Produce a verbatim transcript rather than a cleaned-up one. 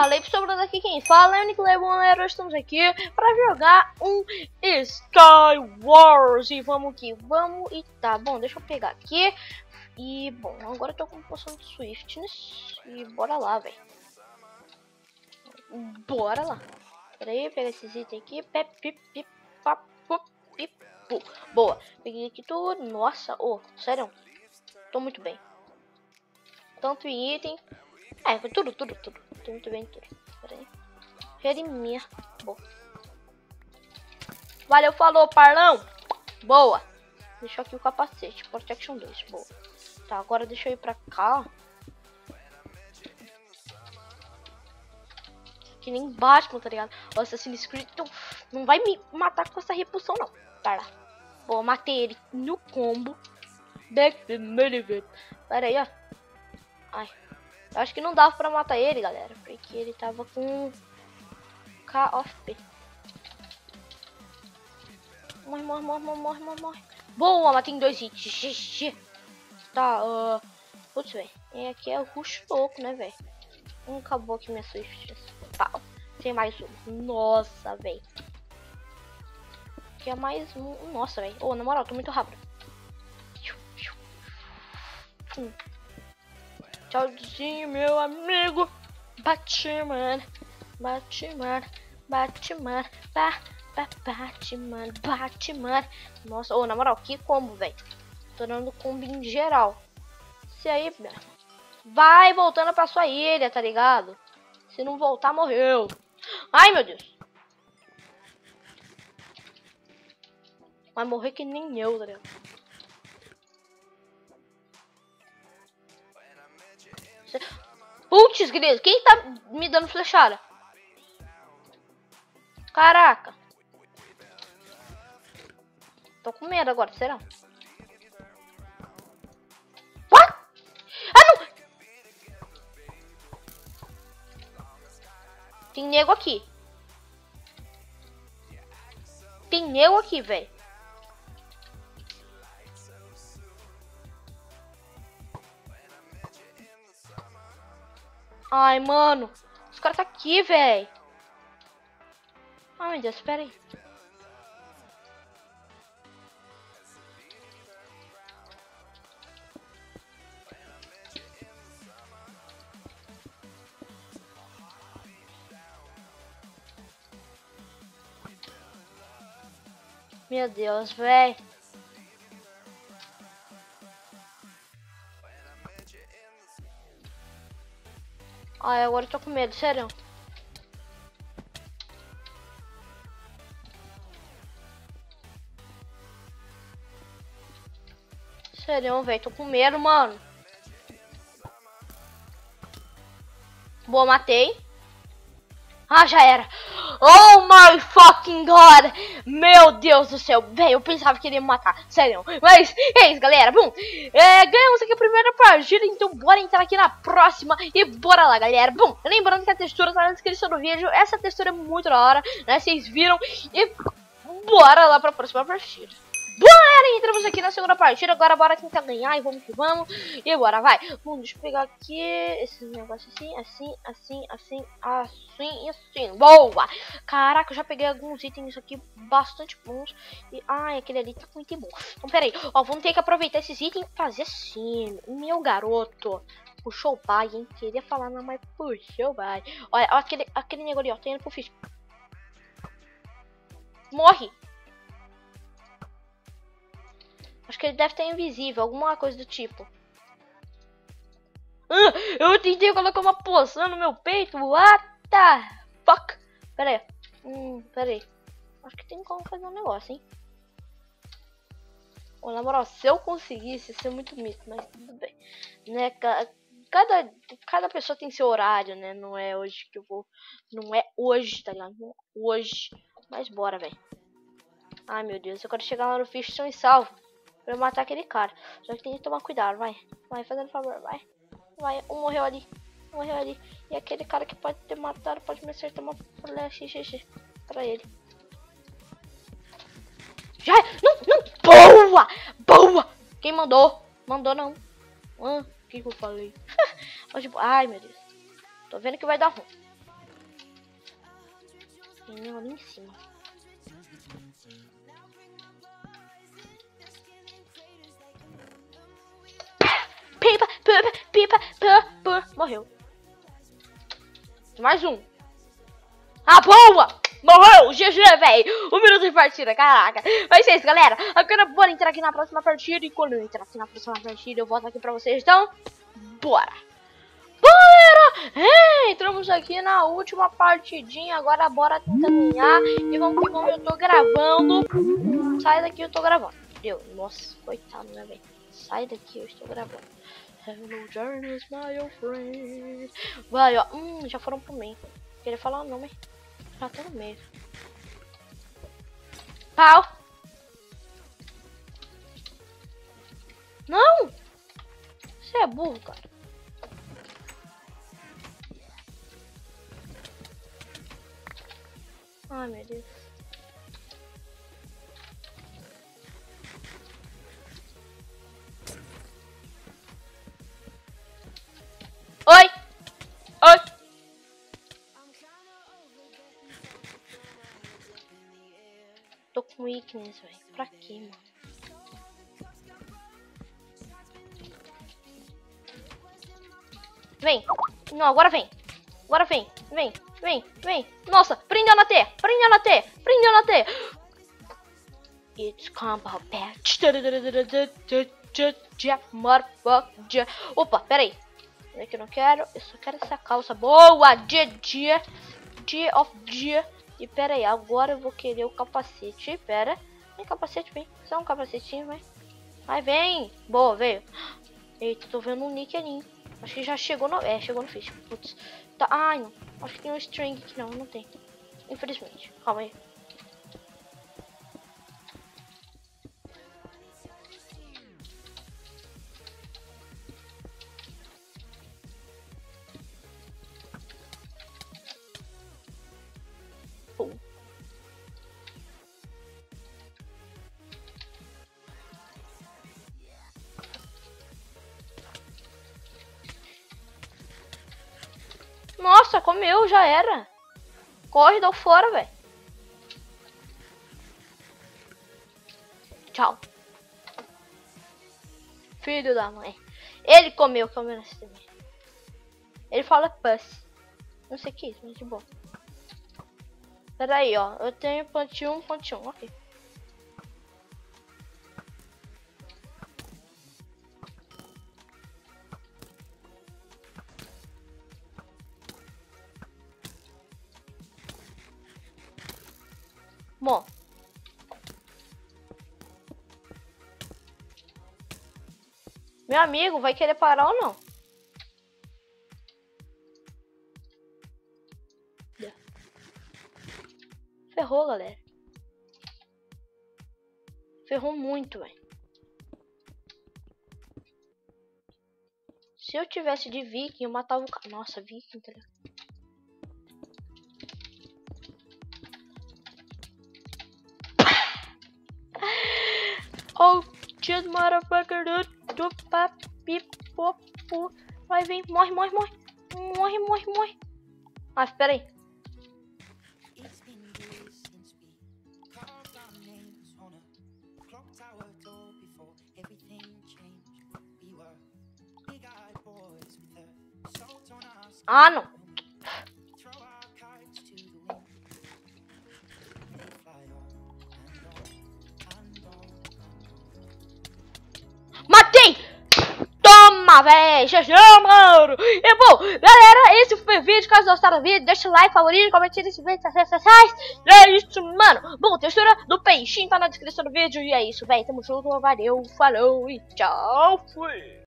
Fala aí, pessoal, aqui quem fala é o Nicolai Bonero. Estamos aqui para jogar um Sky Wars. E vamos que vamos. E tá bom, deixa eu pegar aqui. E bom, agora eu tô com poção de Swiftness. E bora lá, velho. Bora lá. Pera aí, pega esses itens aqui. Pep, pip, pip, pap, pup, pip, pu. Boa, peguei aqui tudo. Nossa, oh, sério, tô muito bem. Tanto em item. É, foi tudo, tudo, tudo. Tô muito bem, tudo. Pera aí. Jeremia. Boa. Valeu, falou, parlão. Boa. Deixa aqui o capacete. Protection dois. Boa. Tá, agora deixa eu ir pra cá. Que nem Batman, tá ligado? O Assassin's Creed então, não vai me matar com essa repulsão, não. Tá lá. Boa, matei ele no combo. Back the minute. Pera aí, ó. Ai. Eu acho que não dava pra matar ele, galera. Porque ele tava com K of P. Morre, morre, morre, morre, morre, morre. Boa, matei em dois hits. Tá, uh... putz, velho. E aqui é o rush louco, né, velho? Não acabou aqui minha Swift. Tá, tem mais um. Nossa, velho. Aqui é mais um. Nossa, velho. Ô, oh, na moral, tô muito rápido. Hum. Tchauzinho, meu amigo. Batman, Batman, Batman, ba, ba, Batman, Batman. Nossa, ô, oh, na moral, que combo, velho. Tô dando combo em geral. Se aí, vai voltando pra sua ilha, tá ligado? Se não voltar, morreu. Ai, meu Deus. Vai morrer que nem eu, tá ligado? Putz, grilo, quem tá me dando flechada? Caraca. Tô com medo agora, será? What? Ah, não! Tem nego aqui. Tem nego aqui, velho. Ai, mano. Os caras tá aqui, velho. Ai, meu Deus, espera aí. Meu Deus, velho. Ai, agora eu tô com medo, sério. Sério, velho, tô com medo, mano. Boa, matei. Ah, já era. Oh my fucking god. Meu Deus do céu. Velho, eu pensava que ele ia me matar. Sério. Mas é isso, galera. Bom, é, ganhamos aqui a primeira partida. Então bora entrar aqui na próxima. E bora lá, galera. Bom, lembrando que a textura tá na descrição do vídeo. Essa textura é muito da hora, né? Vocês viram. E bora lá pra próxima partida. Bom, galera, entramos aqui na segunda partida. Agora bora tentar ganhar e vamos que vamos. E bora, vai. Bom, deixa eu pegar aqui esse negócio assim, assim, assim, assim, assim e assim. Boa! Caraca, eu já peguei alguns itens aqui bastante bons. E, ai, aquele ali tá muito bom. Então, pera aí. Ó, vamos ter que aproveitar esses itens e fazer assim. Meu garoto. Puxou o pai, hein? Queria falar, não, mas puxou o pai. Olha, ó, aquele, aquele negócio ali, ó. Tem indo pro fish. Morre! Acho que ele deve estar invisível, alguma coisa do tipo. Ah, eu tentei colocar uma poção no meu peito. What the fuck? Pera aí. Hum, pera aí. Acho que tem como fazer um negócio, hein? Bom, na moral, se eu conseguisse, ia ser muito mito, mas tudo bem. Né? Cada, cada pessoa tem seu horário, né? Não é hoje que eu vou... Não é hoje, tá ligado? Não é hoje. Mas bora, velho. Ai, meu Deus. Eu quero chegar lá no fish são e salvo. Pra matar aquele cara. Só que tem que tomar cuidado, vai. Vai, fazendo favor, vai. Vai, um morreu ali. Um morreu ali. E aquele cara que pode ter matado, pode me acertar uma flecha xixi pra ele. Já é. Não, não. Boa! Boa! Quem mandou? Mandou não. Ah, o que que eu falei? Ai, meu Deus. Tô vendo que vai dar ruim. Tem ali em cima. Pipa, pipa, pipa, pipa. Morreu. Mais um. Ah, boa! Morreu! G G, velho! Um minuto de partida, caraca! Mas é isso, galera. Agora bora entrar aqui na próxima partida. E quando eu entrar aqui na próxima partida, eu volto aqui pra vocês. Então, bora! Galera! É, entramos aqui na última partidinha. Agora bora tentar ganhar. E vamos que vamos, eu tô gravando. Sai daqui, eu tô gravando. Deu. Nossa, coitado, né, velho? Sai daqui, eu estou gravando. Hello, Jarvis, my old friend. Vai, ó. Hum, já foram pro meio. Queria falar o nome. Já tô no meio. Pau. Não. Você é burro, cara. Ai, meu Deus. Oi. Oi. Tô com weakness, velho. Pra quê, mano? Vem. Não, agora vem. Agora vem. Vem. Vem. Vem. Nossa, prendeu na T. Prendeu na T. Prendeu na T. It's combo patch. Opa, peraí. É que eu não quero. Eu só quero essa calça. Boa. G G. G of G. E pera aí, agora eu vou querer o capacete. Pera. Vem, capacete, vem. Só um capacetinho, vai. Vai, vem. Boa, veio. Eita, tô vendo um nick ali. Acho que já chegou no... É, chegou no fish. Putz. Tá. Ai, não. Acho que tem um string aqui. Não, não tem. Infelizmente. Calma aí. Nossa, comeu, já era. Corre, dá fora, velho. Tchau. Filho da mãe. Ele comeu, comeu nesse também. Ele fala puss. Não sei o que é isso, mas de boa. Pera aí, ó. Eu tenho ponte um, ponte um, ok. Bom. Meu amigo, vai querer parar ou não? Ferrou, galera. Ferrou muito, velho. Se eu tivesse de viking, eu matava o cara. Nossa, viking, tá ligado? Oh, shit, motherfucker, do papi, popo. Vai, vem, morre, morre, morre. Morre, morre, morre. Ah, espera aí. Ah, não. Matei! Toma, véi! G G, mano! E bom, galera, esse foi o vídeo. Caso gostaram do vídeo, deixa o like, favorito, compartilha esse vídeo nas redes sociais. E é isso, mano. Bom, a textura do peixinho tá na descrição do vídeo. E é isso, véi. Tamo junto, valeu, falou e tchau, fui!